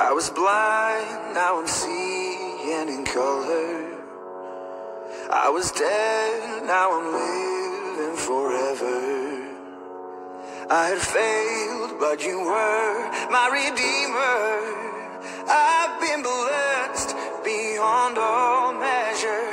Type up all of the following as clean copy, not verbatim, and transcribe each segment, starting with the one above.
I was blind, now I'm seeing in color. I was dead, now I'm living forever. I had failed, but you were my redeemer. I've been blessed beyond all measure.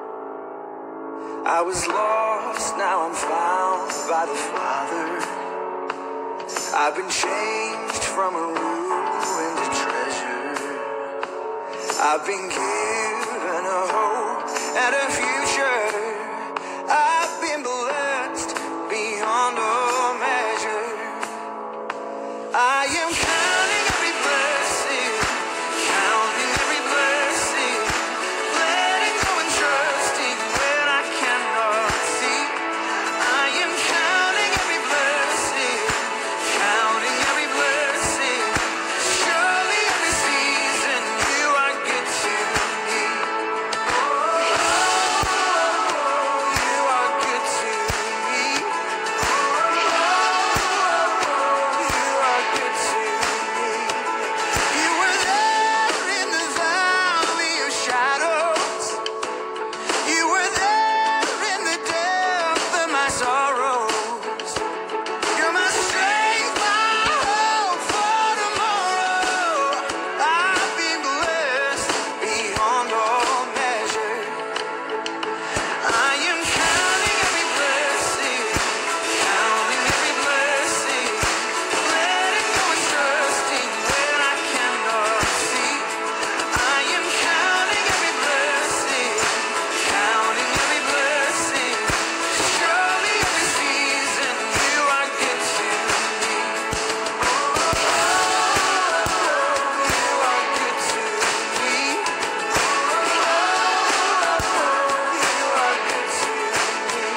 I was lost, now I'm found by the Father. I've been changed from a ruin to treasure. I've been given a hope and a future. I've been blessed beyond all measure. I am counting every blessing, counting every blessing, letting go and trusting when I cannot see. I am counting every blessing, counting every blessing. Surely every season you are good to me. You are good to me. You are good to me. You were there in the valley of shadows. You were there in the depth of my sorrows. You're my strength, my hope for tomorrow. I've been blessed beyond all measure. I am counting every blessing, counting every blessing, letting go and trusting when I cannot see. I am counting every blessing, counting every blessing. Surely every season you are good to me. You are good to me. You are good to me.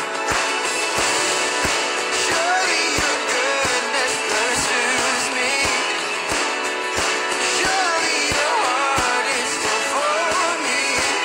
Surely your goodness pursues me. Surely your heart is still for me.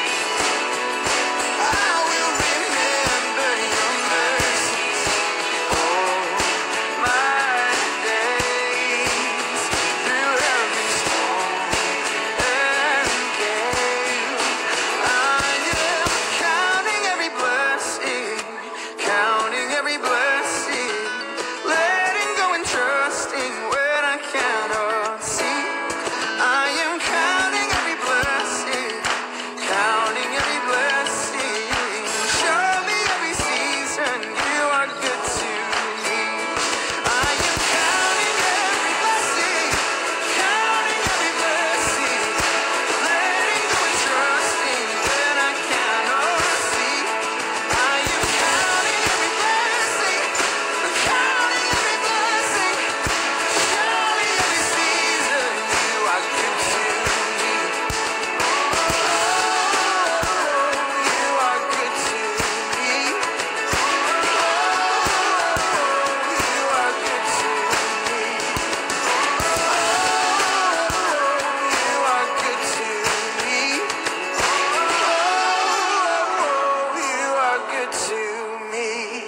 I will remember your mercies all my days. Through every storm and gale, I am counting every blessing, counting every blessing, letting go and trusting when I cannot see. I am counting every blessing, counting every blessing. Surely every season you are good to me. I am counting every blessing, counting every blessing, letting go and trusting when I cannot see. I am counting every blessing, counting every blessing. Surely every season you are good to me. You are good to me. You are good to me. You are good to me. You are good to me.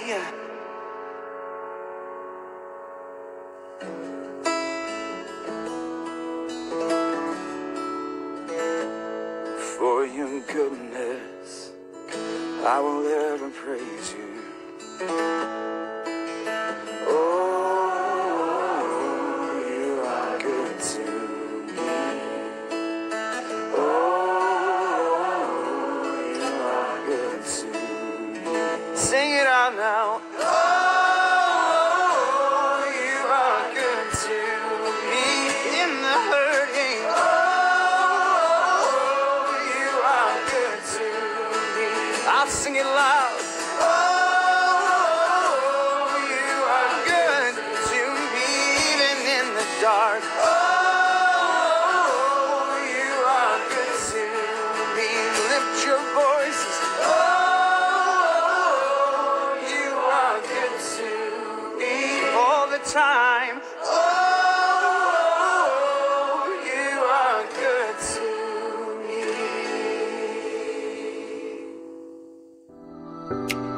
For your goodness, I will ever praise you. Oh, you are good to me. Oh, you are good to me. Sing it out now. Oh, you are good to me in the hurting. Oh, you are good to me. I'll sing it loud. Oh, you are good to me even in the dark. Oh, you are good to me. Lift your voices. Oh, you are good to me all the time. Oh, you are good to me.